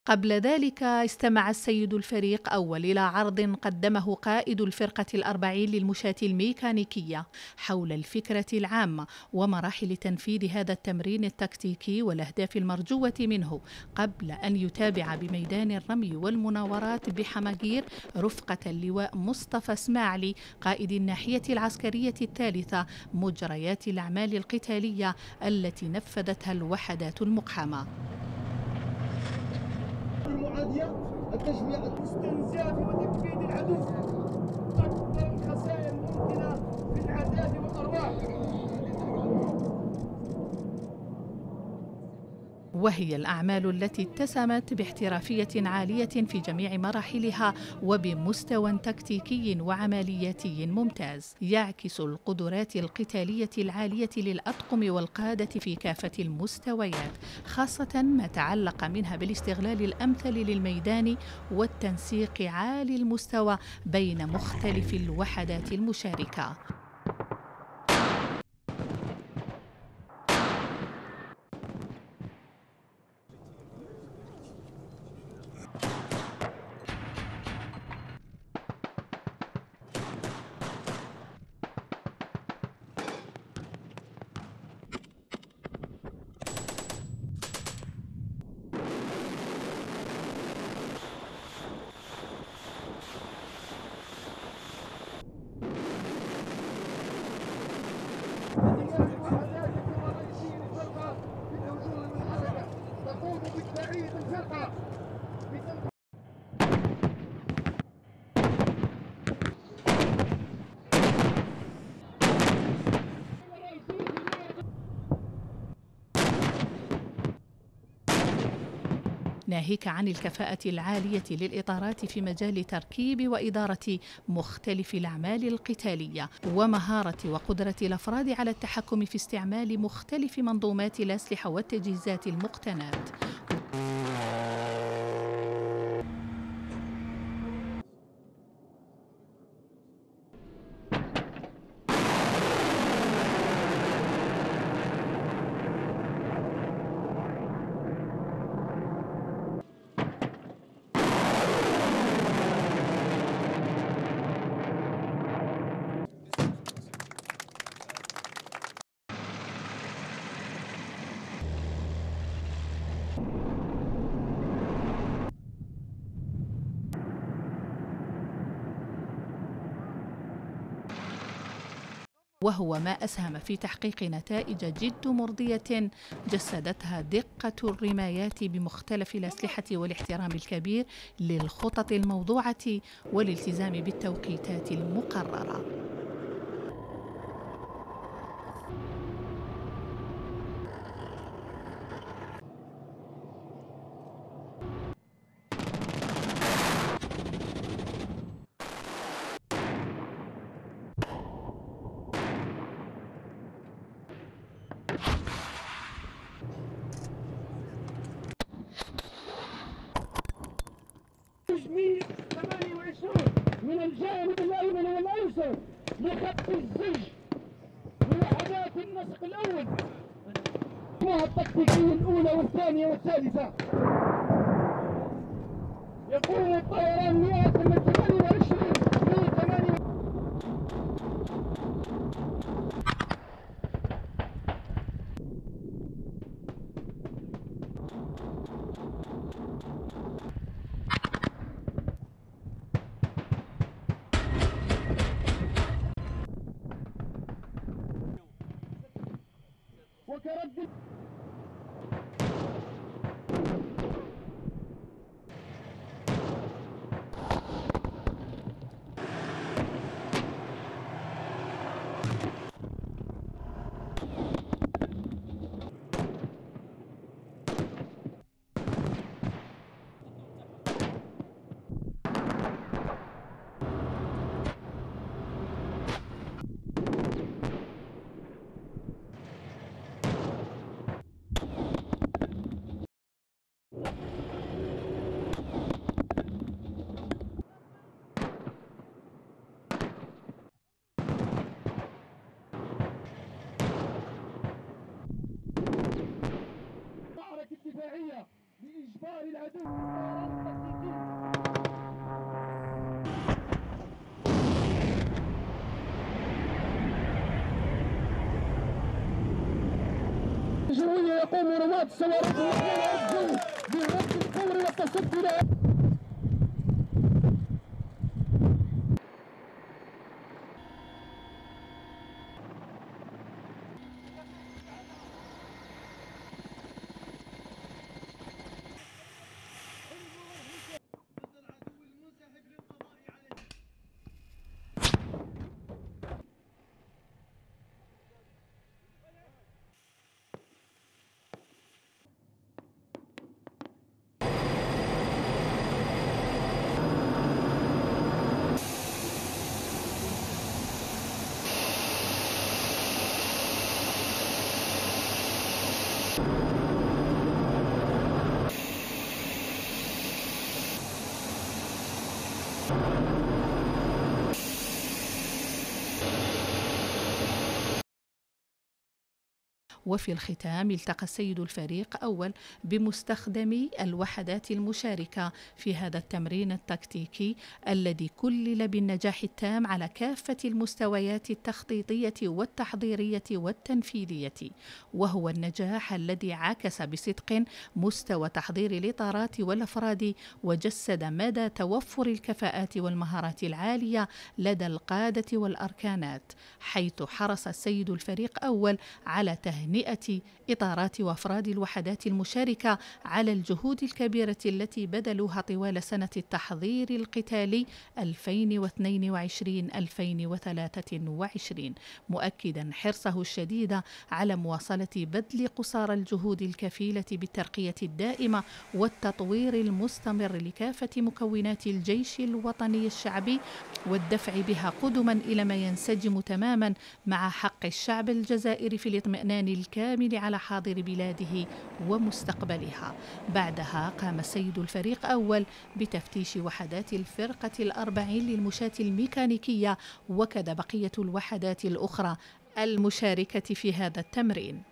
قبل ذلك استمع السيد الفريق أول إلى عرض قدمه قائد الفرقة الأربعين للمشاة الميكانيكية حول الفكرة العامة ومراحل تنفيذ هذا التمرين التكتيكي والأهداف المرجوة منه، قبل أن يتابع بميدان الرمي والمناورات بحماجير رفقة اللواء مصطفى اسماعيلي قائد الناحية العسكرية الثالثة مجريات الأعمال القتالية التي نفذتها الوحدات المقحمة. المعادية التجميع الاستنزاف وتكبيد العدو أكبر الخسائر الممكنة في الأعداد والأرواح. وهي الأعمال التي اتسمت باحترافية عالية في جميع مراحلها وبمستوى تكتيكي وعملياتي ممتاز، يعكس القدرات القتالية العالية للأطقم والقادة في كافة المستويات، خاصة ما تعلق منها بالاستغلال الأمثل للميدان والتنسيق عالي المستوى بين مختلف الوحدات المشاركة. تقوم بالتعريف الفرقة. ناهيك عن الكفاءة العالية للإطارات في مجال تركيب وإدارة مختلف الأعمال القتالية، ومهارة وقدرة الأفراد على التحكم في استعمال مختلف منظومات الأسلحة والتجهيزات المقتناة. وهو ما أسهم في تحقيق نتائج جد مرضية جسدتها دقة الرمايات بمختلف الأسلحة والاحترام الكبير للخطط الموضوعة والالتزام بالتوقيتات المقررة. تجميع 28 من الجانب الأيمن والأيسر لخط الزج لوحدات النسق الأول التكتيكية الأولى والثانية والثالثة. يقوم الطيران 128 من 8. وكرد معركة دفاعية لإجبار العدو تقوم رواد الصواريخ والرجل بالرد الفوري والتصدي لها. وفي الختام التقى السيد الفريق أول بمستخدمي الوحدات المشاركة في هذا التمرين التكتيكي الذي كلل بالنجاح التام على كافة المستويات التخطيطية والتحضيرية والتنفيذية، وهو النجاح الذي عكس بصدق مستوى تحضير الإطارات والأفراد وجسد مدى توفر الكفاءات والمهارات العالية لدى القادة والأركانات، حيث حرص السيد الفريق أول على تهنئة إطارات وأفراد الوحدات المشاركة على الجهود الكبيرة التي بذلوها طوال سنة التحضير القتالي 2022-2023، مؤكدا حرصه الشديد على مواصلة بذل قصارى الجهود الكفيلة بالترقية الدائمة والتطوير المستمر لكافة مكونات الجيش الوطني الشعبي والدفع بها قدما إلى ما ينسجم تماما مع حق الشعب الجزائري في الاطمئنان الكامل على حاضر بلاده ومستقبلها. بعدها قام السيد الفريق أول بتفتيش وحدات الفرقة الأربعين للمشاة الميكانيكية وكذا بقية الوحدات الأخرى المشاركة في هذا التمرين.